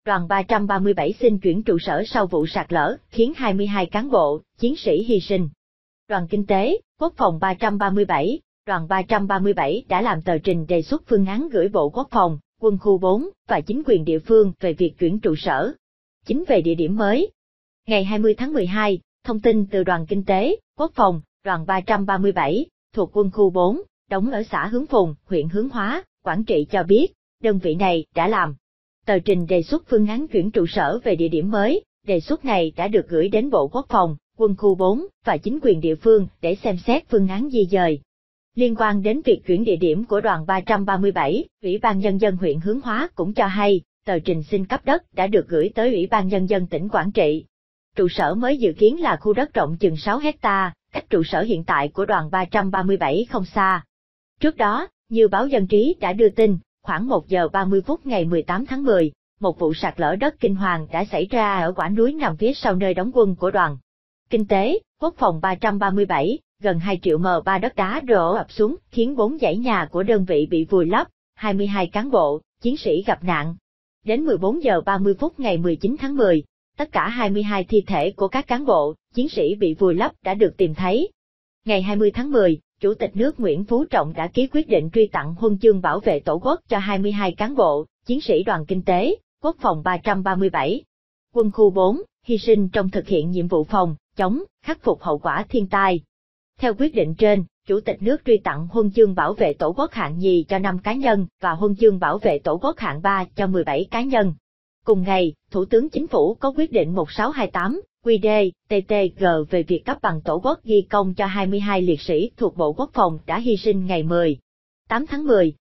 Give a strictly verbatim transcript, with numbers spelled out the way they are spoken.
đoàn ba trăm ba mươi bảy xin chuyển trụ sở sau vụ sạt lở, khiến hai mươi hai cán bộ, chiến sĩ hy sinh. Đoàn Kinh tế, Quốc phòng ba trăm ba mươi bảy, đoàn ba trăm ba mươi bảy đã làm tờ trình đề xuất phương án gửi Bộ Quốc phòng, Quân khu bốn và chính quyền địa phương về việc chuyển trụ sở. Chính về địa điểm mới. Ngày hai mươi tháng mười hai, thông tin từ Đoàn Kinh tế, Quốc phòng, đoàn ba trăm ba mươi bảy, thuộc Quân khu bốn, đóng ở xã Hướng Phùng, huyện Hướng Hóa, Quảng Trị cho biết, đơn vị này đã làm tờ trình đề xuất phương án chuyển trụ sở về địa điểm mới. Đề xuất này đã được gửi đến Bộ Quốc phòng, Quân khu bốn và chính quyền địa phương để xem xét phương án di dời. Liên quan đến việc chuyển địa điểm của đoàn ba trăm ba mươi bảy, Ủy ban Nhân dân huyện Hướng Hóa cũng cho hay, tờ trình xin cấp đất đã được gửi tới Ủy ban Nhân dân tỉnh Quảng Trị. Trụ sở mới dự kiến là khu đất rộng chừng sáu hecta, cách trụ sở hiện tại của đoàn ba trăm ba mươi bảy không xa. Trước đó, như báo Dân trí đã đưa tin, khoảng một giờ ba mươi phút ngày mười tám tháng mười, một vụ sạt lở đất kinh hoàng đã xảy ra ở quả núi nằm phía sau nơi đóng quân của đoàn Kinh tế, Quốc phòng ba trăm ba mươi bảy, gần hai triệu mét ba đất đá đổ ập xuống, khiến bốn dãy nhà của đơn vị bị vùi lấp, hai mươi hai cán bộ, chiến sĩ gặp nạn. Đến mười bốn giờ ba mươi phút ngày mười chín tháng mười, tất cả hai mươi hai thi thể của các cán bộ, chiến sĩ bị vùi lấp đã được tìm thấy. Ngày hai mươi tháng mười, Chủ tịch nước Nguyễn Phú Trọng đã ký quyết định truy tặng huân chương bảo vệ Tổ quốc cho hai mươi hai cán bộ, chiến sĩ đoàn Kinh tế, Quốc phòng ba trăm ba mươi bảy. Quân khu bốn, hy sinh trong thực hiện nhiệm vụ phòng, chống, khắc phục hậu quả thiên tai. Theo quyết định trên, Chủ tịch nước truy tặng huân chương bảo vệ Tổ quốc hạng nhì cho năm cá nhân và huân chương bảo vệ Tổ quốc hạng ba cho mười bảy cá nhân. Cùng ngày, Thủ tướng Chính phủ có quyết định một sáu hai tám, quy đê, tê tê giê về việc cấp bằng Tổ quốc ghi công cho hai mươi hai liệt sĩ thuộc Bộ Quốc phòng đã hy sinh ngày mười tám tháng mười,